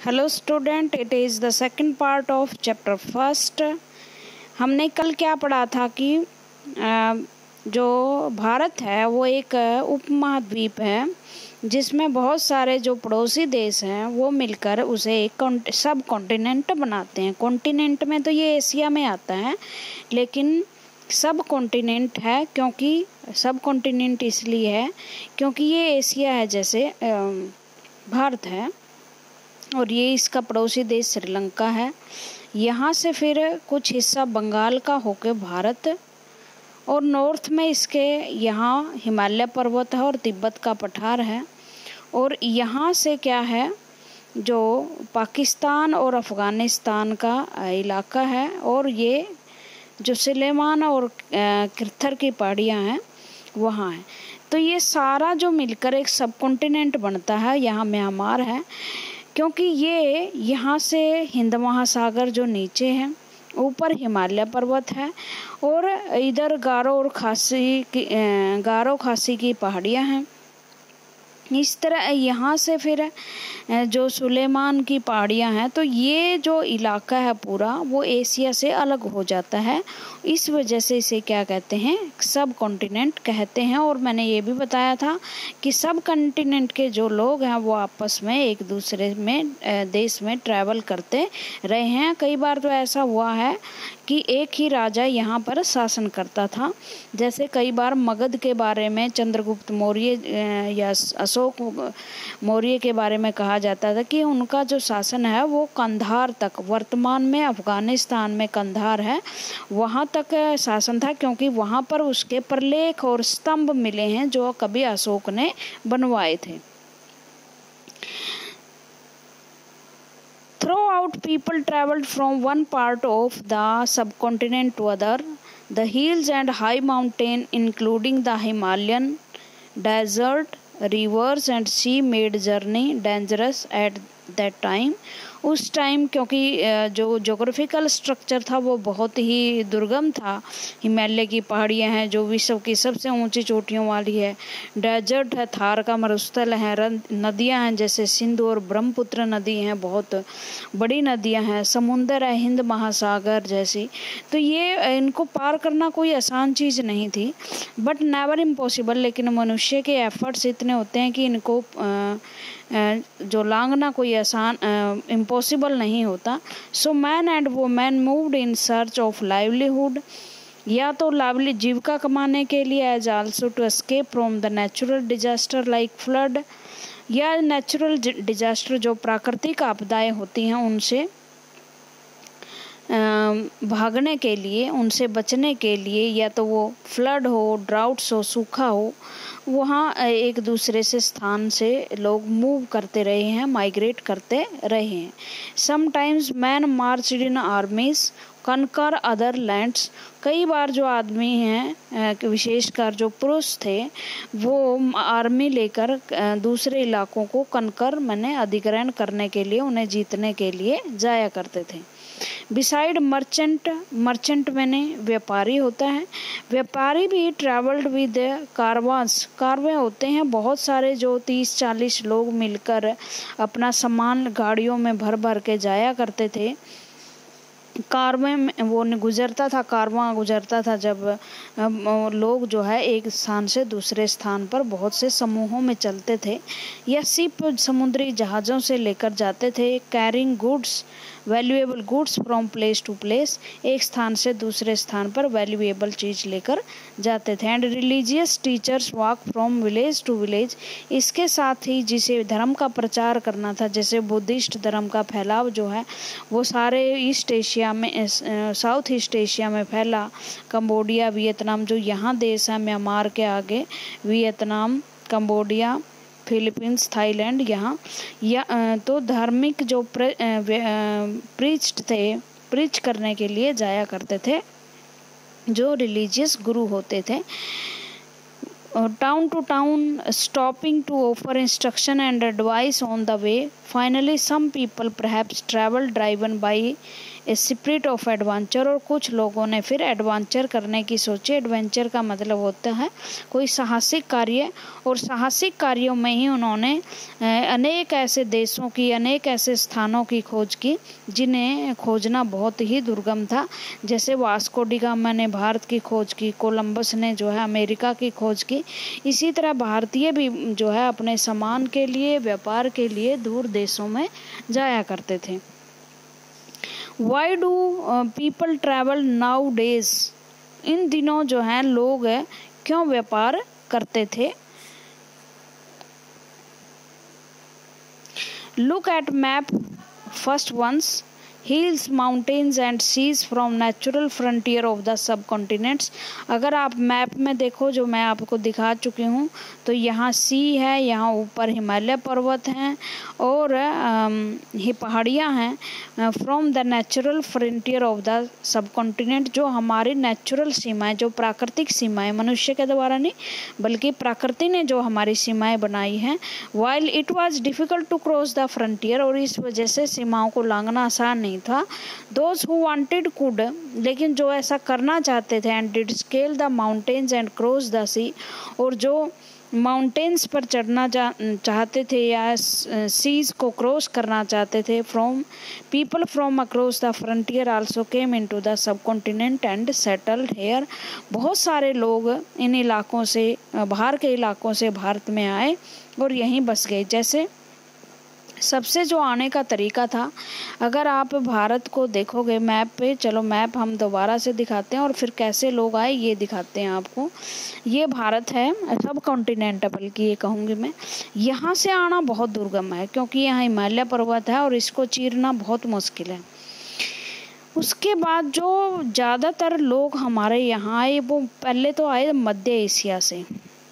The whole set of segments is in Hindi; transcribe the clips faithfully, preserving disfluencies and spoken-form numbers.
Hello student, it is the second part of chapter first. हमने कल क्या पढ़ा था कि जो भारत है वो एक उपमहाद्वीप है जिसमें बहुत सारे जो पड़ोसी देश हैं वो मिलकर उसे एक सब कॉन्टिनेंट बनाते हैं। कॉन्टिनेंट में तो ये एशिया में आता है, लेकिन सब कॉन्टिनेंट है क्योंकि सब कॉन्टिनेंट इसलिए है क्योंकि ये एशिया है जैसे भारत है और ये इसका पड़ोसी देश श्रीलंका है। यहाँ से फिर कुछ हिस्सा बंगाल का होकर भारत, और नॉर्थ में इसके यहाँ हिमालय पर्वत है और तिब्बत का पठार है। और यहाँ से क्या है, जो पाकिस्तान और अफ़गानिस्तान का इलाका है, और ये जो सुलेमान और किरथर की पहाड़ियाँ हैं वहाँ है। तो ये सारा जो मिलकर एक सब कॉन्टिनेंट बनता है। यहाँ म्यांमार है क्योंकि ये यहाँ से हिंद महासागर जो नीचे है, ऊपर हिमालय पर्वत है और इधर गारो और खासी की गारो खासी की पहाड़ियाँ हैं। इस तरह यहाँ से फिर जो सुलेमान की पहाड़ियाँ हैं, तो ये जो इलाका है पूरा वो एशिया से अलग हो जाता है। इस वजह से इसे क्या कहते हैं, सब कॉन्टिनेंट कहते हैं। और मैंने ये भी बताया था कि सब कॉन्टिनेंट के जो लोग हैं वो आपस में एक दूसरे में देश में ट्रैवल करते रहे हैं। कई बार तो ऐसा हुआ है कि एक ही राजा यहाँ पर शासन करता था। जैसे कई बार मगध के बारे में चंद्रगुप्त मौर्य या अशोक मौर्य के बारे में कहा जाता था कि उनका जो शासन है वो कंधार तक, वर्तमान में अफगानिस्तान में कंधार है, वहाँ तक शासन था, क्योंकि वहाँ पर उसके प्रलेख और स्तंभ मिले हैं जो कभी अशोक ने बनवाए थे। Throughout, people traveled from one part of the subcontinent to other. The hills and high mountains, including the Himalayan desert, rivers and sea, made journey dangerous at that time. उस टाइम क्योंकि जो जोग्राफिकल स्ट्रक्चर था वो बहुत ही दुर्गम था। हिमालय की पहाड़ियाँ हैं जो विश्व की सबसे ऊंची चोटियों वाली है, डेजर्ट है, थार का मरुस्थल है, नदियाँ हैं जैसे सिंधु और ब्रह्मपुत्र नदी हैं, बहुत बड़ी नदियाँ हैं, समुंदर है, हिंद महासागर जैसी। तो ये इनको पार करना कोई आसान चीज़ नहीं थी, बट नेवर इम्पॉसिबल। लेकिन मनुष्य के एफर्ट्स इतने होते हैं कि इनको आ, जो लांघना कोई आसान इम्पॉसिबल नहीं होता। So man and women moved in search of livelihood, या तो लाइवली जीविका कमाने के लिए, as also to escape from the natural disaster like flood, या नेचुरल डिजास्टर जो प्राकृतिक आपदाएं होती हैं उनसे भागने के लिए, उनसे बचने के लिए, या तो वो फ्लड हो, ड्राउट्स हो, सूखा हो, वहाँ एक दूसरे से स्थान से लोग मूव करते रहे हैं, माइग्रेट करते रहे हैं। Sometimes man marched in armies conquer other lands, कई बार जो आदमी हैं, विशेषकर जो पुरुष थे, वो आर्मी लेकर दूसरे इलाकों को कनकर माने अधिग्रहण करने के लिए, उन्हें जीतने के लिए जाया करते थे। बिसाइड मर्चेंट, मर्चेंट मैंने व्यापारी होता है, व्यापारी भी ट्रैवल्ड विद कारवांस, कारवे होते हैं बहुत सारे जो तीस चालीस लोग मिलकर अपना सामान गाड़ियों में भर भर के जाया करते थे। कारवे में वो गुजरता था, कारवां गुजरता था जब लोग जो है एक स्थान से दूसरे स्थान पर बहुत से समूहों में चलते थे, या शिप समुद्री जहाज़ों से लेकर जाते थे। Carrying goods, valuable goods from place to place, एक स्थान से दूसरे स्थान पर वैल्यूएबल चीज़ लेकर जाते थे। And religious teachers walk from village to village, इसके साथ ही जिसे धर्म का प्रचार करना था, जैसे बुद्धिस्ट धर्म का फैलाव जो है वो सारे ईस्ट एशिया में, साउथ ईस्ट एशिया में फैला। कंबोडिया, वियतनाम, जो यहाँ देश है म्यांमार के आगे, वियतनाम, कंबोडिया, फिलीपींस, थाईलैंड, यहाँ या तो धार्मिक जो प्रीच्ड थे, प्रीच करने के लिए जाया करते थे, जो रिलीजियस गुरु होते थे। town to town, stopping to offer instruction and advice on the way. Finally, some people perhaps travel driven by a spirit of adventure, और कुछ लोगों ने फिर एडवेंचर करने की सोची। एडवेंचर का मतलब होता है कोई साहसिक कार्य, और साहसिक कार्यों में ही उन्होंने अनेक ऐसे देशों की, अनेक ऐसे स्थानों की खोज की जिन्हें खोजना बहुत ही दुर्गम था। जैसे वास्को डी गामा ने भारत की खोज की, कोलंबस ने जो है अमेरिका की खोज की। इसी तरह भारतीय भी जो है अपने सामान के लिए, व्यापार के लिए दूर देशों में जाया करते थे। Why do people travel nowadays, इन दिनों जो है लोग क्यों व्यापार करते थे। Look at map first once, hills, mountains and seas from natural frontier of the subcontinents. अगर आप मैप में देखो जो मैं आपको दिखा चुकी हूँ, तो यहाँ सी है, यहाँ ऊपर हिमालय पर्वत हैं और ये पहाड़ियाँ हैं। From the natural frontier of the subcontinent, जो हमारी नेचुरल सीमाएं, जो प्राकृतिक सीमाएं, मनुष्य के द्वारा नहीं बल्कि प्रकृति ने जो हमारी सीमाएं बनाई हैं। While it was difficult to cross the frontier, और इस वजह से सीमाओं को लांघना आसान नहीं था। दोज हु वांटेड कुड, लेकिन जो ऐसा करना चाहते थे, and did scale the mountains and cross the sea, और जो माउंटेन्स पर चढ़ना चाहते थे या सीज को क्रॉस करना चाहते थे। From people from across the frontier also came into the subcontinent and settled here. बहुत सारे लोग इन इलाकों से, बाहर के इलाकों से भारत में आए और यहीं बस गए। जैसे सबसे जो आने का तरीका था, अगर आप भारत को देखोगे मैप पे, चलो मैप हम दोबारा से दिखाते हैं और फिर कैसे लोग आए ये दिखाते हैं आपको। ये भारत है, सब कॉन्टिनेंट बल्कि ये कहूँगी मैं। यहाँ से आना बहुत दुर्गम है क्योंकि यहाँ हिमालय पर्वत है और इसको चीरना बहुत मुश्किल है। उसके बाद जो ज़्यादातर लोग हमारे यहाँ आए, वो पहले तो आए मध्य एशिया से।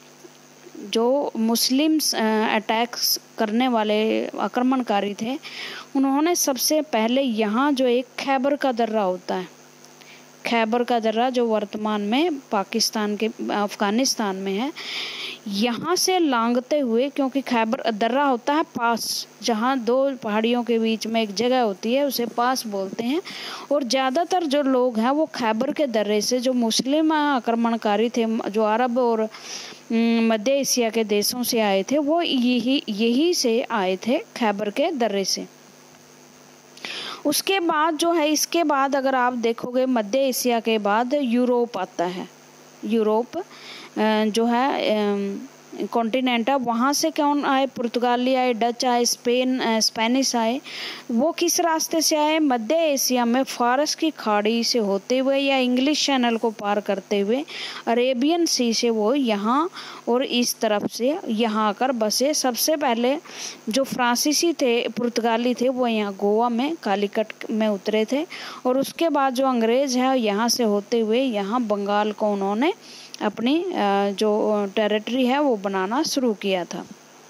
जो मुस्लिम्स अटैक्स करने वाले आक्रमणकारी थे, उन्होंने सबसे पहले यहाँ जो एक खैबर का दर्रा होता है, खैबर का दर्रा जो वर्तमान में पाकिस्तान के, अफगानिस्तान में है, यहाँ से लांघते हुए, क्योंकि खैबर दर्रा होता है पास, जहाँ दो पहाड़ियों के बीच में एक जगह होती है, उसे पास बोलते हैं। और ज़्यादातर जो लोग हैं वो खैबर के दर्रे से, जो मुस्लिम आक्रमणकारी थे, जो अरब और मध्य एशिया के देशों से आए थे, वो यही यही से आए थे, खैबर के दर्रे से। उसके बाद जो है, इसके बाद अगर आप देखोगे मध्य एशिया के बाद यूरोप आता है। यूरोप जो है कॉन्टिनेंट है, वहाँ से कौन आए? पुर्तगाली आए, डच आए, स्पेन स्पेनिश आए। वो किस रास्ते से आए? मध्य एशिया में फारस की खाड़ी से होते हुए या इंग्लिश चैनल को पार करते हुए अरेबियन सी से वो यहाँ और इस तरफ से यहाँ आकर बसे। सबसे पहले जो फ्रांसीसी थे, पुर्तगाली थे, वो यहाँ गोवा में कालीकट में उतरे थे, और उसके बाद जो अंग्रेज है यहाँ से होते हुए यहाँ बंगाल को उन्होंने अपनी जो टेरिटरी है वो बनाना शुरू किया था।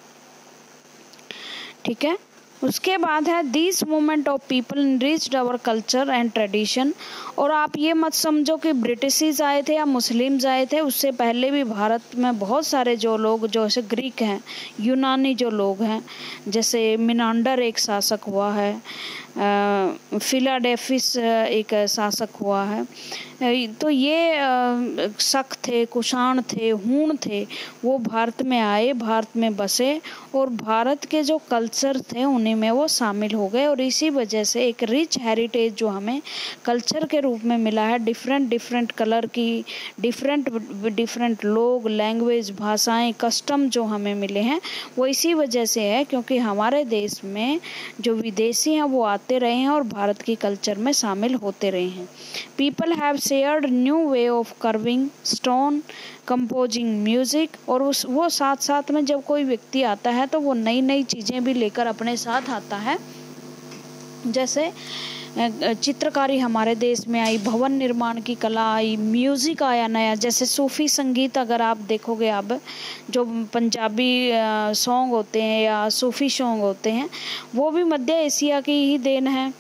ठीक है। उसके बाद है this movement of people enriched our culture and tradition. और आप ये मत समझो कि ब्रिटिशीज आए थे या मुस्लिम्स आए थे, उससे पहले भी भारत में बहुत सारे जो लोग, जो जैसे ग्रीक हैं, यूनानी जो लोग हैं, जैसे मिनांडर एक शासक हुआ है, फिलाडेल्फिस एक शासक हुआ है, तो ये शक थे, कुषाण थे, हूण थे, वो भारत में आए, भारत में बसे और भारत के जो कल्चर थे उन्हीं में वो शामिल हो गए। और इसी वजह से एक रिच हेरिटेज जो हमें कल्चर के रूप में मिला है, डिफरेंट डिफरेंट कलर की, डिफरेंट डिफरेंट लोग, लैंग्वेज, भाषाएं, कस्टम जो हमें मिले हैं, वो इसी वजह से है क्योंकि हमारे देश में जो विदेशी हैं वो आते रहे हैं और भारत की कल्चर में शामिल होते रहे हैं। People have shared new way of carving stone, composing music. और उस वो साथ साथ में जब कोई व्यक्ति आता है तो वो नई नई चीज़ें भी लेकर अपने साथ आता है। जैसे चित्रकारी हमारे देश में आई, भवन निर्माण की कला आई, म्यूज़िक आया नया, जैसे सूफ़ी संगीत अगर आप देखोगे, अब जो पंजाबी सॉन्ग होते हैं या सूफ़ी सॉन्ग होते हैं वो भी मध्य एशिया की ही देन है।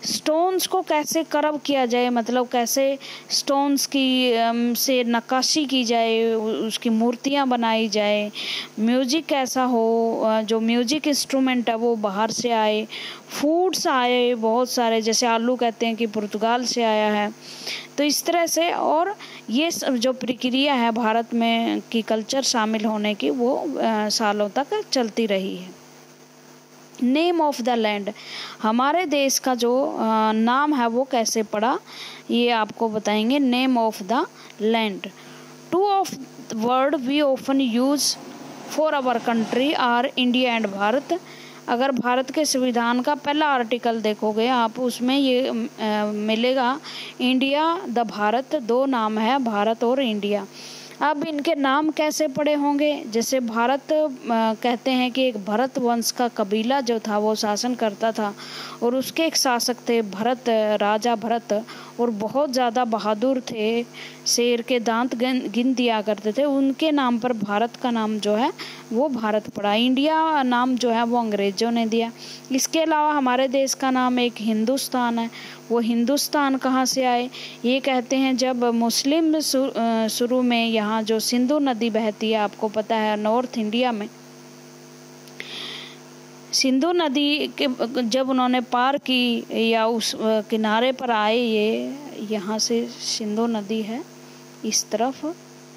स्टोन्स को कैसे कर्व किया जाए, मतलब कैसे स्टोन्स की से नक्काशी की जाए, उसकी मूर्तियाँ बनाई जाए, म्यूजिक कैसा हो, जो म्यूजिक इंस्ट्रूमेंट है वो बाहर से आए, फूड्स आए बहुत सारे, जैसे आलू कहते हैं कि पुर्तगाल से आया है। तो इस तरह से, और ये सब जो प्रक्रिया है भारत में की कल्चर शामिल होने की, वो आ, सालों तक चलती रही है। नेम ऑफ द लैंड, हमारे देश का जो आ, नाम है वो कैसे पड़ा, ये आपको बताएंगे। Name of the land, two of word we often use for our country are India and Bharat. अगर भारत के संविधान का पहला आर्टिकल देखोगे आप, उसमें ये आ, मिलेगा इंडिया द भारत, दो नाम है भारत और इंडिया। अब इनके नाम कैसे पड़े होंगे, जैसे भारत आ, कहते हैं कि एक भरत वंश का कबीला जो था वो शासन करता था, और उसके एक शासक थे भरत, राजा भरत, और बहुत ज़्यादा बहादुर थे, शेर के दांत गिन गिन दिया करते थे। उनके नाम पर भारत का नाम जो है वो भारत पड़ा। इंडिया नाम जो है वो अंग्रेज़ों ने दिया। इसके अलावा हमारे देश का नाम एक हिंदुस्तान है। वो हिंदुस्तान कहाँ से आए, ये कहते हैं जब मुस्लिम शुरू में यहाँ जो सिंधु नदी बहती है, आपको पता है नॉर्थ इंडिया में सिंधु नदी के जब उन्होंने पार की या उस किनारे पर आए, ये यहाँ से सिंधु नदी है इस तरफ,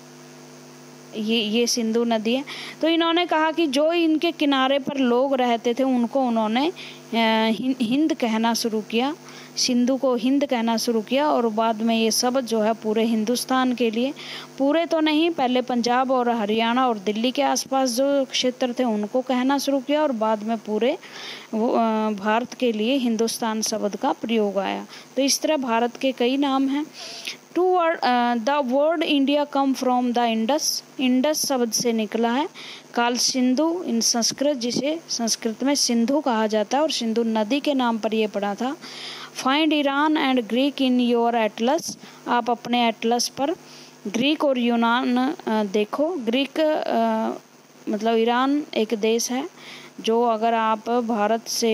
ये ये सिंधु नदी है। तो इन्होंने कहा कि जो इनके किनारे पर लोग रहते थे उनको उन्होंने हिंद कहना शुरू किया, सिंधु को हिंद कहना शुरू किया, और बाद में ये शब्द जो है पूरे हिंदुस्तान के लिए, पूरे तो नहीं, पहले पंजाब और हरियाणा और दिल्ली के आसपास जो क्षेत्र थे उनको कहना शुरू किया, और बाद में पूरे भारत के लिए हिंदुस्तान शब्द का प्रयोग आया। तो इस तरह भारत के कई नाम हैं। Two word, the word India come from the Indus, Indus शब्द से निकला है। काल सिंधु इन संस्कृत, जिसे संस्कृत में सिंधु कहा जाता है, और सिंधु नदी के नाम पर यह पड़ा था। Find Iran and Greek in your atlas, आप अपने एटलस पर ग्रीक और यूनान देखो। ग्रीक आ, मतलब ईरान एक देश है जो, अगर आप भारत से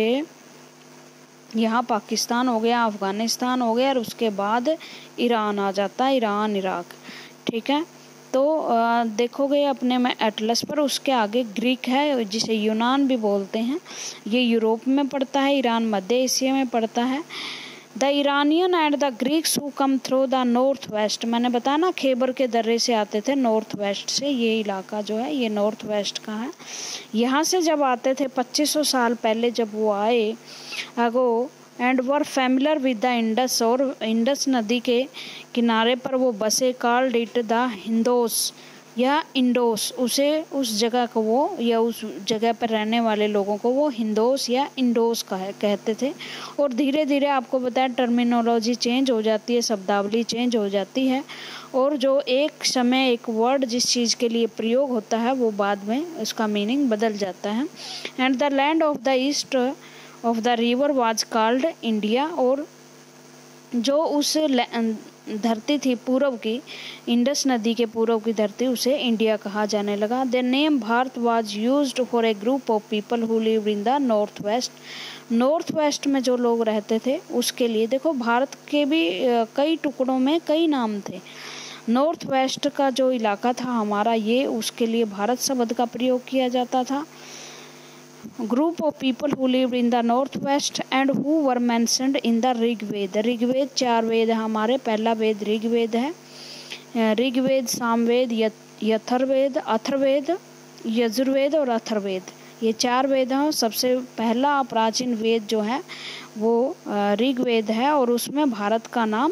यहाँ पाकिस्तान हो गया, अफ़गानिस्तान हो गया, और उसके बाद ईरान आ जाता है, ईरान इराक, ठीक है। तो आ, देखोगे अपने में एटलस पर, उसके आगे ग्रीक है जिसे यूनान भी बोलते हैं। ये यूरोप में पड़ता है, ईरान मध्य एशिया में पड़ता है। The Iranian and the Greeks who came through the north west, मैंने बताया ना खैबर के दर्रे से आते थे नॉर्थ वेस्ट से, ये इलाका जो है ये नॉर्थ वेस्ट का है। यहाँ से जब आते थे पच्चीस सौ साल पहले जब वो आए ago, and were familiar with the Indus, और इंडस नदी के किनारे पर वो बसे। कॉल्ड इट द हिंदोस या इंडोस, उसे उस जगह को वो या उस जगह पर रहने वाले लोगों को वो हिंदोस या इंडोस कह कहते थे। और धीरे धीरे आपको बताया टर्मिनोलॉजी चेंज हो जाती है, शब्दावली चेंज हो जाती है, और जो एक समय एक वर्ड जिस चीज़ के लिए प्रयोग होता है वो बाद में उसका मीनिंग बदल जाता है। And the land of the east of the river was called India, और जो उस धरती थी पूर्व की, इंडस नदी के पूर्व की धरती, उसे इंडिया कहा जाने लगा। The name Bharat was used for a group of people who lived in the north west, north west में जो लोग रहते थे उसके लिए। देखो भारत के भी कई टुकड़ों में कई नाम थे। नॉर्थ वेस्ट का जो इलाका था हमारा, ये उसके लिए भारत शब्द का प्रयोग किया जाता था। Group of people who lived in the north west and who were mentioned in the Rigveda, Rigveda चार वेद है हमारे, पहला वेद ऋग्वेद है। ऋग्वेद, सामवेद, यथर्वेद, अथर्वेद, यजुर्वेद और अथर्वेद, ये चार वेद हैं। सबसे पहला प्राचीन वेद जो है वो ऋग्वेद है, और उसमें भारत का नाम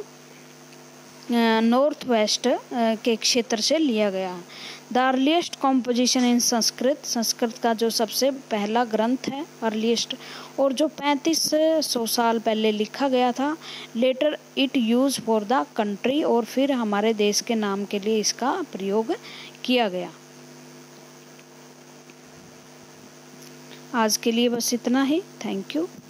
नॉर्थ वेस्ट के क्षेत्र से लिया गया है। The earliest composition in Sanskrit, Sanskrit का जो सबसे पहला ग्रंथ है अर्लीस्ट, और जो पैंतीस सौ साल पहले लिखा गया था। Letter it use for the country, और फिर हमारे देश के नाम के लिए इसका प्रयोग किया गया। आज के लिए बस इतना ही। Thank you.